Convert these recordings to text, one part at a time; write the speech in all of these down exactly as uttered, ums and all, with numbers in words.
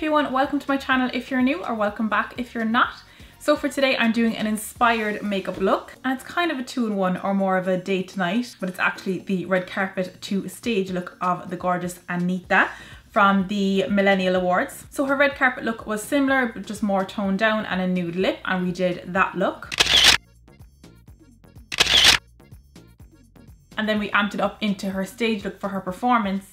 everyone, welcome to my channel if you're new, or welcome back if you're not. So for today I'm doing an inspired makeup look, and it's kind of a two-in-one or more of a day to night, but it's actually the red carpet to stage look of the gorgeous Anitta from the Millennial Awards. So her red carpet look was similar but just more toned down and a nude lip, and we did that look. And then we amped it up into her stage look for her performance,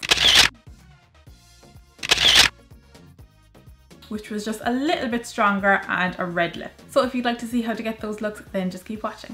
which was just a little bit stronger and a red lip. So if you'd like to see how to get those looks, then just keep watching.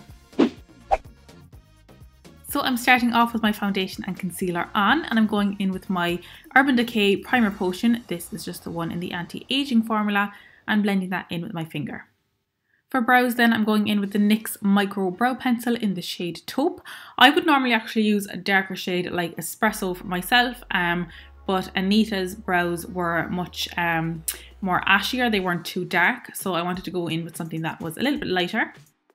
So I'm starting off with my foundation and concealer on, and I'm going in with my Urban Decay Primer Potion. This is just the one in the anti-aging formula, and blending that in with my finger. For brows then, I'm going in with the N Y X Micro Brow Pencil in the shade Taupe. I would normally actually use a darker shade like Espresso for myself, um, but Anitta's brows were much um, more ashier. They weren't too dark, so I wanted to go in with something that was a little bit lighter.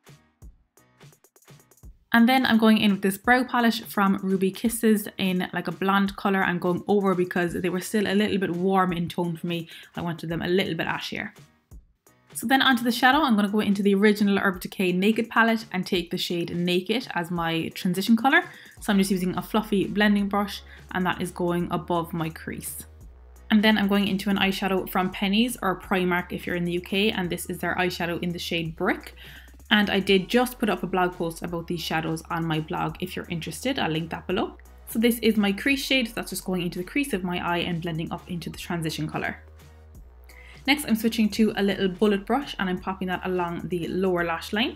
And then I'm going in with this brow palette from Ruby Kisses in like a blonde colour. I'm going over because they were still a little bit warm in tone for me. I wanted them a little bit ashier. So then onto the shadow, I'm going to go into the original Urban Decay Naked palette and take the shade Naked as my transition colour. So I'm just using a fluffy blending brush, and that is going above my crease. And then I'm going into an eyeshadow from Penneys, or Primark if you're in the U K, and this is their eyeshadow in the shade Brick. And I did just put up a blog post about these shadows on my blog if you're interested. I'll link that below. So this is my crease shade, so that's just going into the crease of my eye and blending up into the transition colour. Next, I'm switching to a little bullet brush, and I'm popping that along the lower lash line.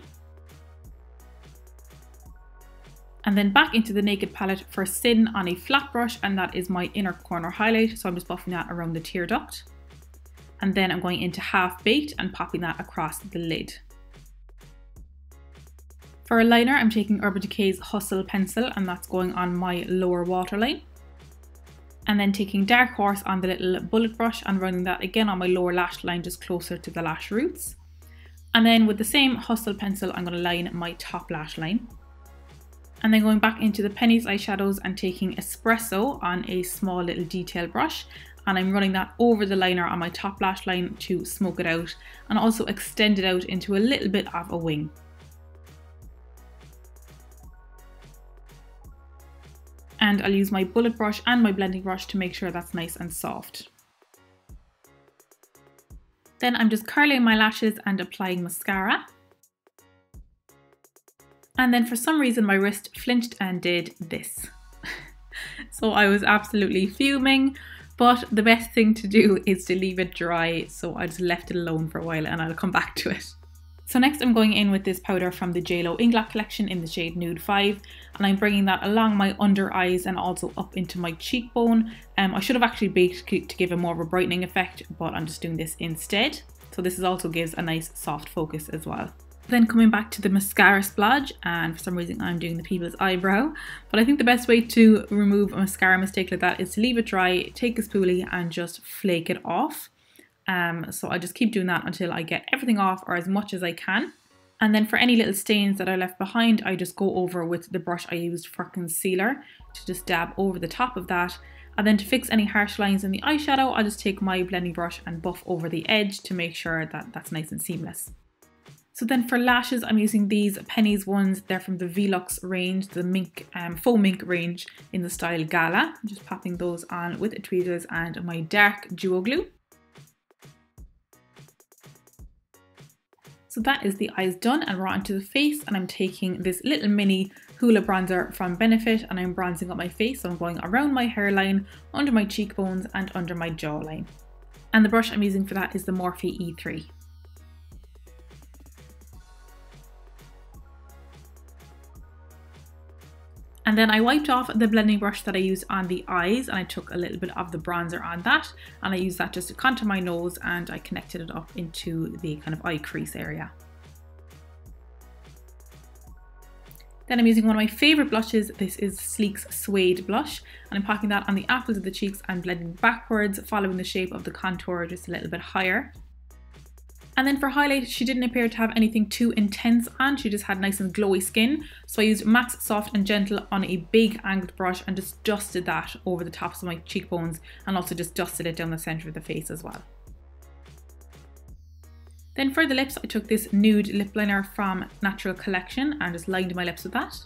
And then back into the Naked palette for Sin on a flat brush, and that is my inner corner highlight, so I'm just buffing that around the tear duct. And then I'm going into Half Baked and popping that across the lid. For a liner, I'm taking Urban Decay's Hustle pencil, and that's going on my lower waterline. And then taking Dark Horse on the little bullet brush and running that again on my lower lash line, just closer to the lash roots. And then with the same Hustle pencil, I'm going to line my top lash line. And then going back into the Penneys eyeshadows and taking Espresso on a small little detail brush, and I'm running that over the liner on my top lash line to smoke it out and also extend it out into a little bit of a wing. And I'll use my bullet brush and my blending brush to make sure that's nice and soft. Then I'm just curling my lashes and applying mascara. And then for some reason my wrist flinched and did this. So I was absolutely fuming, but the best thing to do is to leave it dry, so I just left it alone for a while and I'll come back to it. So next I'm going in with this powder from the J Lo Inglot collection in the shade Nude five, and I'm bringing that along my under eyes and also up into my cheekbone. Um, I should have actually baked to give a more of a brightening effect, but I'm just doing this instead. So this is also gives a nice soft focus as well. Then coming back to the mascara splodge, and for some reason I'm doing the people's eyebrow, but I think the best way to remove a mascara mistake like that is to leave it dry, take a spoolie and just flake it off. Um, so I just keep doing that until I get everything off, or as much as I can. And then for any little stains that I left behind, I just go over with the brush I used for concealer to just dab over the top of that. And then to fix any harsh lines in the eyeshadow, I'll just take my blending brush and buff over the edge to make sure that that's nice and seamless. So then for lashes, I'm using these Penneys ones. They're from the Velux range, the mink, um, faux mink range in the style Gala. I'm just popping those on with tweezers and my dark duo glue. So that is the eyes done, and we're on to the face, and I'm taking this little mini Hoola bronzer from Benefit and I'm bronzing up my face. So I'm going around my hairline, under my cheekbones and under my jawline. And the brush I'm using for that is the Morphe E three. And then I wiped off the blending brush that I used on the eyes, and I took a little bit of the bronzer on that, and I used that just to contour my nose, and I connected it up into the kind of eye crease area. Then I'm using one of my favourite blushes. This is Sleek's Suede blush, and I'm packing that on the apples of the cheeks and blending backwards, following the shape of the contour just a little bit higher. And then for highlight, she didn't appear to have anything too intense on, she just had nice and glowy skin. So I used Max Soft and Gentle on a big angled brush and just dusted that over the tops of my cheekbones, and also just dusted it down the centre of the face as well. Then for the lips, I took this nude lip liner from Natural Collection and just lined my lips with that.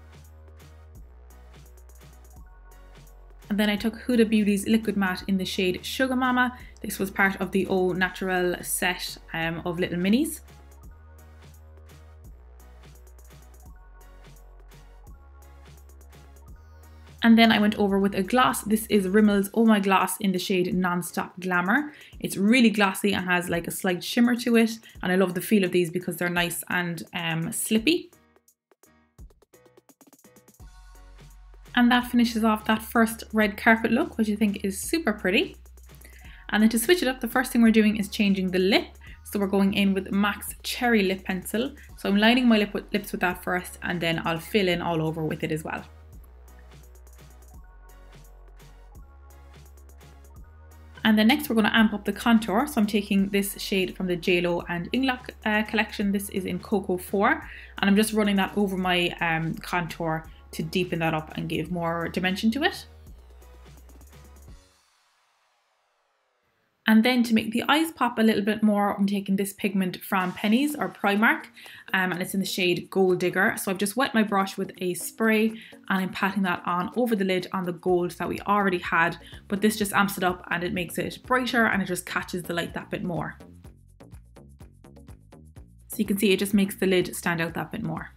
And then I took Huda Beauty's Liquid Matte in the shade Sugar Mama. This was part of the Au Naturel set um, of little minis. And then I went over with a gloss. This is Rimmel's Oh My Gloss in the shade Non-Stop Glamour. It's really glossy and has like a slight shimmer to it. And I love the feel of these because they're nice and um, slippy. And that finishes off that first red carpet look, which I think is super pretty. And then to switch it up, the first thing we're doing is changing the lip. So we're going in with MAC's Cherry Lip Pencil. So I'm lining my lip with, lips with that first, and then I'll fill in all over with it as well. And then next we're going to amp up the contour. So I'm taking this shade from the J Lo and Inglot uh, collection. This is in Cocoa four. And I'm just running that over my um, contour to deepen that up and give more dimension to it. And then to make the eyes pop a little bit more, I'm taking this pigment from Penneys or Primark, um, and it's in the shade Gold Digger. So I've just wet my brush with a spray and I'm patting that on over the lid on the gold that we already had, but this just amps it up and it makes it brighter and it just catches the light that bit more. So you can see it just makes the lid stand out that bit more.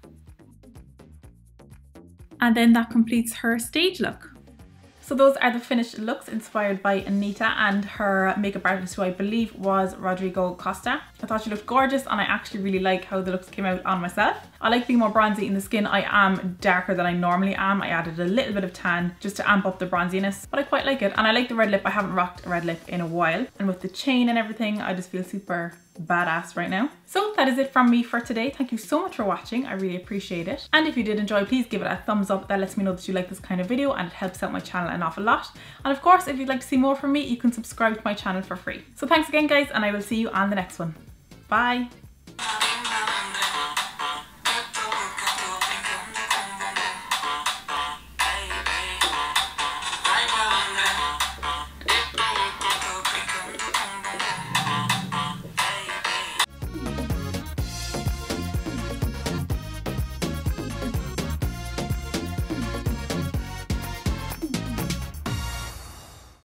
And then that completes her stage look. So those are the finished looks inspired by Anita and her makeup artist, who I believe was Rodrigo Costa. I thought she looked gorgeous and I actually really like how the looks came out on myself. I like being more bronzy in the skin. I am darker than I normally am. I added a little bit of tan just to amp up the bronziness, but I quite like it. And I like the red lip. I haven't rocked a red lip in a while. And with the chain and everything, I just feel super badass right now. So that is it from me for today. Thank you so much for watching. I really appreciate it. And if you did enjoy, please give it a thumbs up. That lets me know that you like this kind of video and it helps out my channel an awful lot. And of course, if you'd like to see more from me, you can subscribe to my channel for free. So thanks again, guys, and I will see you on the next one. Bye.